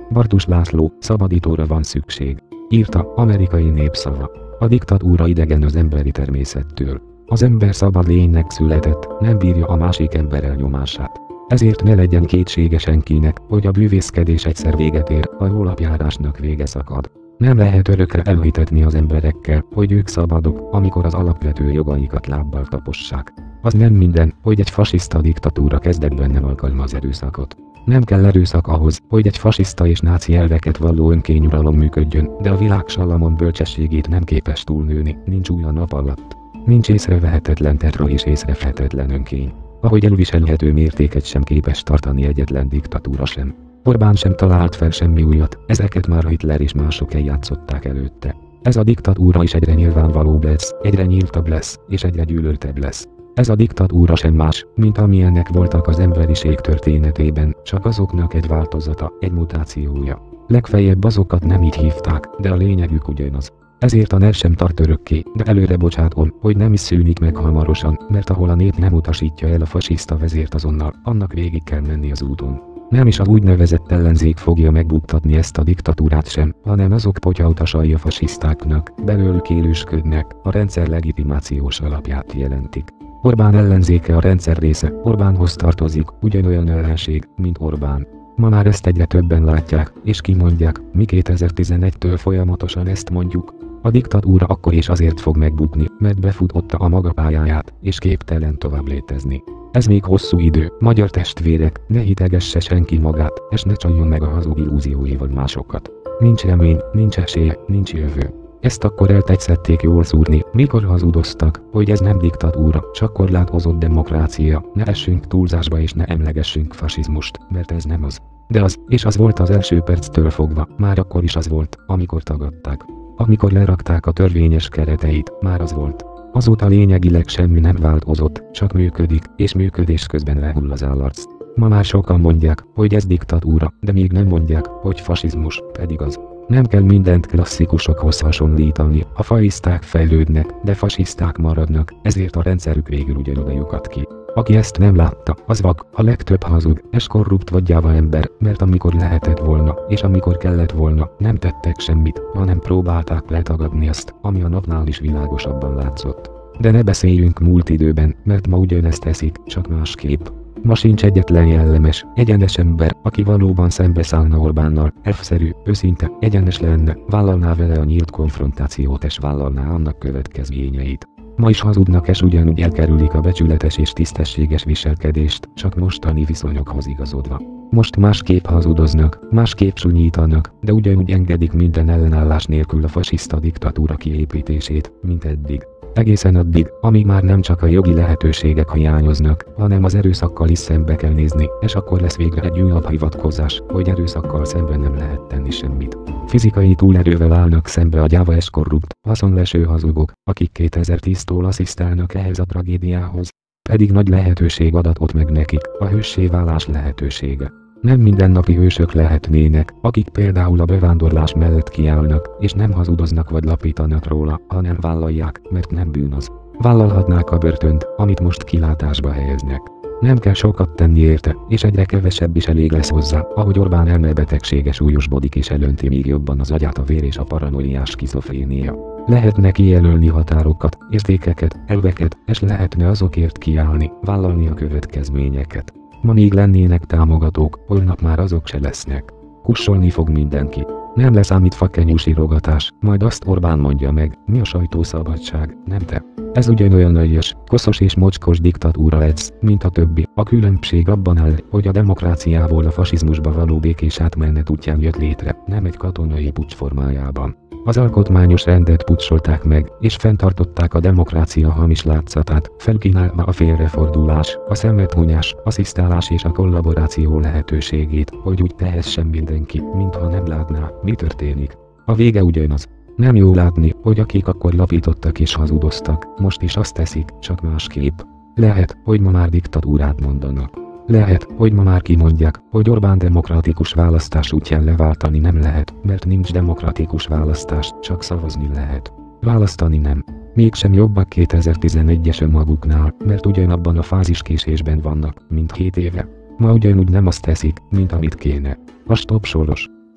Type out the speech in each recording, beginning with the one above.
Bartus László, szabadítóra van szükség. Írta, amerikai népszava. A diktatúra idegen az emberi természettől. Az ember szabad lénynek született, nem bírja a másik ember elnyomását. Ezért ne legyen kétsége senkinek, hogy a bűvészkedés egyszer véget ér, a jólapjárásnak vége szakad. Nem lehet örökre elhitetni az emberekkel, hogy ők szabadok, amikor az alapvető jogaikat lábbal tapossák. Az nem minden, hogy egy fasiszta diktatúra kezdetben nem alkalmaz erőszakot. Nem kell erőszak ahhoz, hogy egy fasiszta és náci elveket valló önkényuralom működjön, de a világ Salamon bölcsességét nem képes túlnőni, nincs új a nap alatt. Nincs észrevehetetlen terror és észrevehetetlen önkény. Ahogy elviselhető mértéket sem képes tartani egyetlen diktatúra sem. Orbán sem talált fel semmi újat, ezeket már Hitler és mások eljátszották előtte. Ez a diktatúra is egyre nyilvánvalóbb lesz, egyre nyíltabb lesz, és egyre gyűlöltebb lesz. Ez a diktatúra sem más, mint amilyenek voltak az emberiség történetében, csak azoknak egy változata, egy mutációja. Legfeljebb azokat nem így hívták, de a lényegük ugyanaz. Ezért a NER sem tart örökké, de előre bocsátom, hogy nem is szűnik meg hamarosan, mert ahol a nép nem utasítja el a fasiszta vezért azonnal, annak végig kell menni az úton. Nem is a úgynevezett ellenzék fogja megbuktatni ezt a diktatúrát sem, hanem azok potyautasai a fasisztáknak, belőlük élősködnek, a rendszer legitimációs alapját jelentik. Orbán ellenzéke a rendszer része, Orbánhoz tartozik, ugyanolyan ellenség, mint Orbán. Ma már ezt egyre többen látják, és kimondják, mi 2011-től folyamatosan ezt mondjuk. A diktatúra akkor is azért fog megbukni, mert befutotta a maga pályáját, és képtelen tovább létezni. Ez még hosszú idő, magyar testvérek, ne hitegesse senki magát, és ne csaljon meg a hazug illúzióival másokat. Nincs remény, nincs esélye, nincs jövő. Ezt akkor eltetszették jól szúrni, mikor hazudoztak, hogy ez nem diktatúra, csak korlátozott demokrácia, ne essünk túlzásba és ne emlegessünk fasizmust, mert ez nem az. De az, és az volt az első perctől fogva, már akkor is az volt, amikor tagadták. Amikor lerakták a törvényes kereteit, már az volt. Azóta lényegileg semmi nem változott, csak működik, és működés közben lehull az állarc. Ma már sokan mondják, hogy ez diktatúra, de még nem mondják, hogy fasizmus, pedig az. Nem kell mindent klasszikusokhoz hasonlítani, a fasiszták fejlődnek, de fasiszták maradnak, ezért a rendszerük végül ugyanoda lyukat ki. Aki ezt nem látta, az vak, a legtöbb hazug, és korrupt vagy gyáva ember, mert amikor lehetett volna, és amikor kellett volna, nem tettek semmit, hanem próbálták letagadni azt, ami a napnál is világosabban látszott. De ne beszéljünk múlt időben, mert ma ugyanezt teszik, csak másképp. Ma sincs egyetlen jellemes, egyenes ember, aki valóban szembeszállna Orbánnal, elfszerű, őszinte, egyenes lenne, vállalná vele a nyílt konfrontációt és vállalná annak következményeit. Ma is hazudnak és ugyanúgy elkerülik a becsületes és tisztességes viselkedést, csak mostani viszonyokhoz igazodva. Most másképp hazudoznak, másképp sunyítanak, de ugyanúgy engedik minden ellenállás nélkül a fasiszta diktatúra kiépítését, mint eddig. Egészen addig, amíg már nem csak a jogi lehetőségek hiányoznak, hanem az erőszakkal is szembe kell nézni, és akkor lesz végre egy újabb hivatkozás, hogy erőszakkal szemben nem lehet tenni semmit. Fizikai túlerővel állnak szembe a gyáva és korrupt, haszonleső hazugok, akik 2010-től asszisztálnak ehhez a tragédiához. Pedig nagy lehetőség adatott meg nekik, a hőssé válás lehetősége. Nem mindennapi hősök lehetnének, akik például a bevándorlás mellett kiállnak, és nem hazudoznak vagy lapítanak róla, hanem vállalják, mert nem bűn az. Vállalhatnák a börtönt, amit most kilátásba helyeznek. Nem kell sokat tenni érte, és egyre kevesebb is elég lesz hozzá, ahogy Orbán elmebetegsége súlyosbodik és elönti még jobban az agyát a vér és a paranoiás skizofrénia. Lehetne kijelölni határokat, értékeket, elveket, és lehetne azokért kiállni, vállalni a következményeket. Ma még lennének támogatók, holnap már azok se lesznek. Kussolni fog mindenki. Nem leszámít fakenyú sírogatás, majd azt Orbán mondja meg, mi a sajtószabadság, nem te. Ez ugyanolyan aljas, koszos és mocskos diktatúra lesz, mint a többi. A különbség abban áll, hogy a demokráciából a fasizmusba való békés átmenet útján jött létre, nem egy katonai puccs formájában. Az alkotmányos rendet puccsolták meg, és fenntartották a demokrácia hamis látszatát, felkínálva a félrefordulás, a szemethunyás, asszisztálás és a kollaboráció lehetőségét, hogy úgy tehessen mindenki, mintha nem látná, mi történik. A vége ugyanaz. Nem jó látni, hogy akik akkor lapítottak és hazudoztak, most is azt teszik, csak másképp. Lehet, hogy ma már diktatúrát mondanak. Lehet, hogy ma már kimondják, hogy Orbán demokratikus választás útján leváltani nem lehet, mert nincs demokratikus választás, csak szavazni lehet. Választani nem. Mégsem jobbak 2011-es önmaguknál, mert ugyanabban a fáziskésésben vannak, mint 7 éve. Ma ugyanúgy nem azt teszik, mint amit kéne. A stop soros.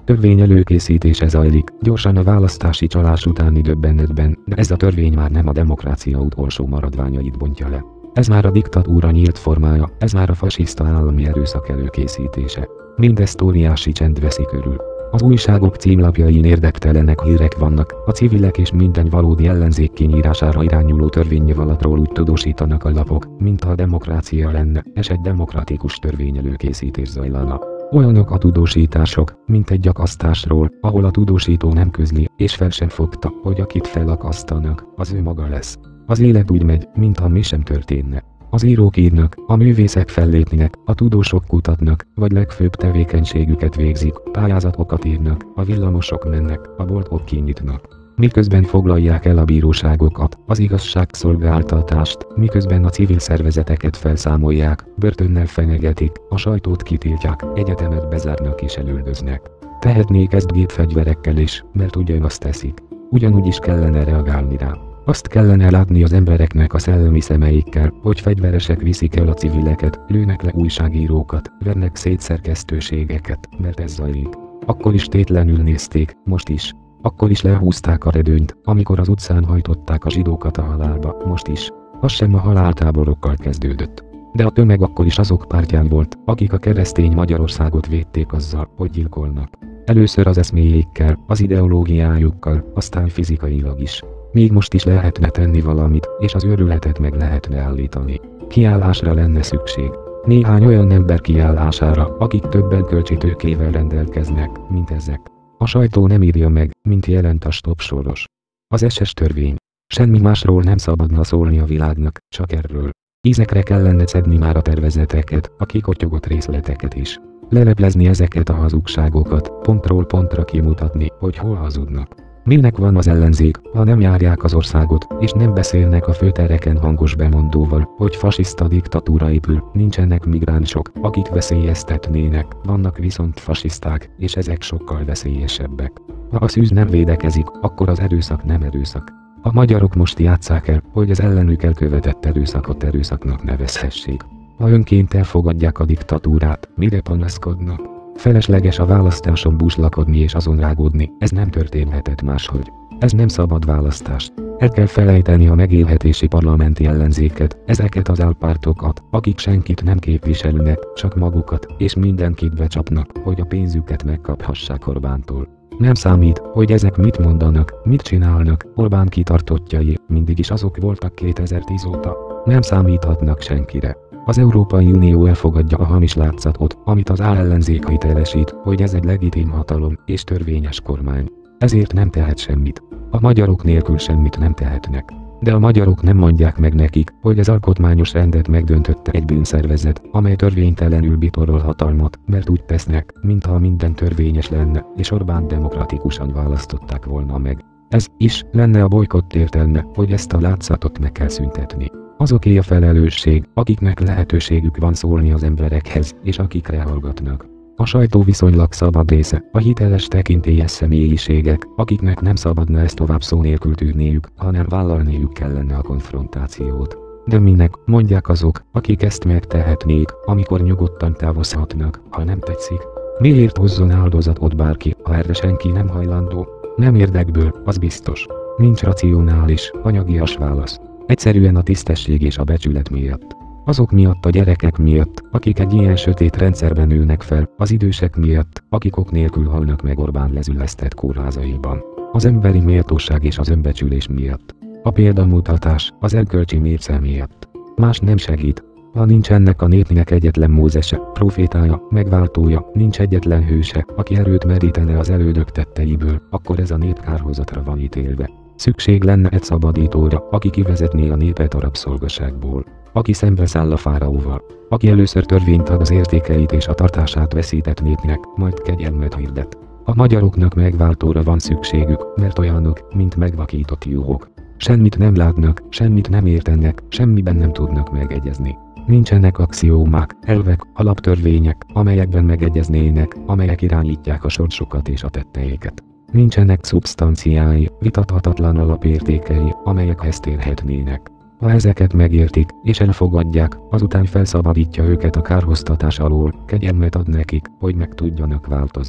Törvény előkészítése zajlik, gyorsan a választási csalás utáni döbbenetben, de ez a törvény már nem a demokrácia utolsó maradványait bontja le. Ez már a diktatúra nyílt formája, ez már a fasiszta állami erőszak előkészítése. Mindezt óriási csend veszi körül. Az újságok címlapjain érdektelenek hírek vannak, a civilek és minden valódi ellenzék kinyírására irányuló törvényjavaslatról úgy tudósítanak a lapok, mintha a demokrácia lenne, és egy demokratikus törvény előkészítés zajlana. Olyanok a tudósítások, mint egy akasztásról, ahol a tudósító nem közli, és fel sem fogta, hogy akit felakasztanak, az ő maga lesz. Az élet úgy megy, mintha mi sem történne. Az írók írnak, a művészek fellépnek, a tudósok kutatnak, vagy legfőbb tevékenységüket végzik, pályázatokat írnak, a villamosok mennek, a boltok kinyitnak. Miközben foglalják el a bíróságokat, az igazságszolgáltatást, miközben a civil szervezeteket felszámolják, börtönnel fenyegetik, a sajtót kitiltják, egyetemet bezárnak és elüldöznek. Tehetnék ezt gépfegyverekkel is, mert ugyanazt teszik. Ugyanúgy is kellene reagálni rá. Azt kellene látni az embereknek a szellemi szemeikkel, hogy fegyveresek viszik el a civileket, lőnek le újságírókat, vernek szét szerkesztőségeket, mert ez zajlik. Akkor is tétlenül nézték, most is. Akkor is lehúzták a redőnyt, amikor az utcán hajtották a zsidókat a halálba, most is. Az sem a haláltáborokkal kezdődött. De a tömeg akkor is azok pártján volt, akik a keresztény Magyarországot védték azzal, hogy gyilkolnak. Először az eszméjékkel, az ideológiájukkal, aztán fizikailag is. Még most is lehetne tenni valamit, és az őrületet meg lehetne állítani. Kiállásra lenne szükség. Néhány olyan ember kiállására, akik több erkölcsi tőkével rendelkeznek, mint ezek. A sajtó nem írja meg, mint jelent a Stop Soros. Az SS törvény. Semmi másról nem szabadna szólni a világnak, csak erről. Ízekre kellene szedni már a tervezeteket, a kikotyogott részleteket is. Leleplezni ezeket a hazugságokat, pontról pontra kimutatni, hogy hol hazudnak. Minek van az ellenzék, ha nem járják az országot, és nem beszélnek a főtereken hangos bemondóval, hogy fasiszta diktatúra épül, nincsenek migránsok, akik veszélyeztetnének, vannak viszont fasiszták, és ezek sokkal veszélyesebbek. Ha a szűz nem védekezik, akkor az erőszak nem erőszak. A magyarok most játsszák el, hogy az ellenük elkövetett erőszakot erőszaknak nevezhessék. Ha önként elfogadják a diktatúrát, mire panaszkodnak? Felesleges a választáson búslakodni és azon rágódni, ez nem történhetett máshogy. Ez nem szabad választás. El kell felejteni a megélhetési parlamenti ellenzéket, ezeket az álpártokat, akik senkit nem képviselnek, csak magukat, és mindenkit becsapnak, hogy a pénzüket megkaphassák Orbántól. Nem számít, hogy ezek mit mondanak, mit csinálnak, Orbán kitartottjai mindig is azok voltak 2010 óta. Nem számíthatnak senkire. Az Európai Unió elfogadja a hamis látszatot, amit az ellenzék hitelesít, hogy ez egy legitim hatalom és törvényes kormány. Ezért nem tehet semmit. A magyarok nélkül semmit nem tehetnek. De a magyarok nem mondják meg nekik, hogy az alkotmányos rendet megdöntötte egy bűnszervezet, amely törvénytelenül bitorol hatalmat, mert úgy tesznek, mintha minden törvényes lenne, és Orbán demokratikusan választották volna meg. Ez is lenne a bolykott értelme, hogy ezt a látszatot meg kell szüntetni. Azoké a felelősség, akiknek lehetőségük van szólni az emberekhez, és akikre hallgatnak. A sajtó viszonylag szabad része, a hiteles tekintélyes személyiségek, akiknek nem szabadna ezt tovább szó nélkül tűrniük, hanem vállalniuk kellene a konfrontációt. De minek, mondják azok, akik ezt megtehetnék, amikor nyugodtan távozhatnak, ha nem tetszik. Miért hozzon áldozatot bárki, ha erre senki nem hajlandó? Nem érdekből, az biztos. Nincs racionális, anyagias válasz. Egyszerűen a tisztesség és a becsület miatt. Azok miatt a gyerekek miatt, akik egy ilyen sötét rendszerben nőnek fel, az idősek miatt, akik ok nélkül halnak meg Orbán lezülesztett kórházaiban. Az emberi méltóság és az önbecsülés miatt. A példamutatás, az erkölcsi mérce miatt. Más nem segít. Ha nincs ennek a népnek egyetlen Mózese, profétája, megváltója, nincs egyetlen hőse, aki erőt merítene az elődök tetteiből, akkor ez a nép kárhozatra van ítélve. Szükség lenne egy szabadítóra, aki kivezetné a népet a rabszolgaságból. Aki szembeszáll a fáraóval. Aki először törvényt ad az értékeit és a tartását veszített népnek, majd kegyelmet hirdet. A magyaroknak megváltóra van szükségük, mert olyanok, mint megvakított juhok. Semmit nem látnak, semmit nem értenek, semmiben nem tudnak megegyezni. Nincsenek axiómák, elvek, alaptörvények, amelyekben megegyeznének, amelyek irányítják a sorsukat és a tetteiket. Nincsenek szubstanciái, vitathatatlan alapértékei, amelyekhez térhetnének. Ha ezeket megértik, és elfogadják, azután felszabadítja őket a kárhoztatás alól, kegyelmet ad nekik, hogy meg tudjanak változni.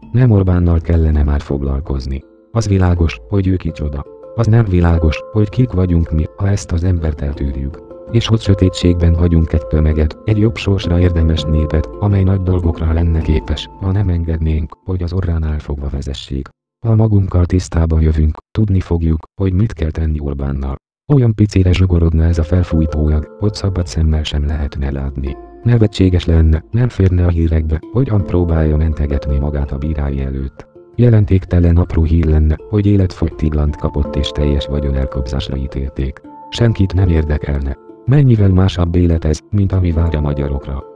Nem Orbánnal kellene már foglalkozni. Az világos, hogy ő kicsoda. Az nem világos, hogy kik vagyunk mi, ha ezt az embert eltűrjük. És hogy sötétségben hagyunk egy tömeget, egy jobb sorsra érdemes népet, amely nagy dolgokra lenne képes, ha nem engednénk, hogy az orránál fogva vezessék. Ha magunkkal tisztába jövünk, tudni fogjuk, hogy mit kell tenni Orbánnal. Olyan picire zsugorodna ez a felfújtólag, hogy szabad szemmel sem lehetne látni. Nevetséges lenne, nem férne a hírekbe, hogyan próbálja mentegetni magát a bírái előtt. Jelentéktelen apró hír lenne, hogy életfogytiglant kapott és teljes vagyon elkobzásra ítélték. Senkit nem érdekelne. Mennyivel másabb élet ez, mint ami vár a magyarokra.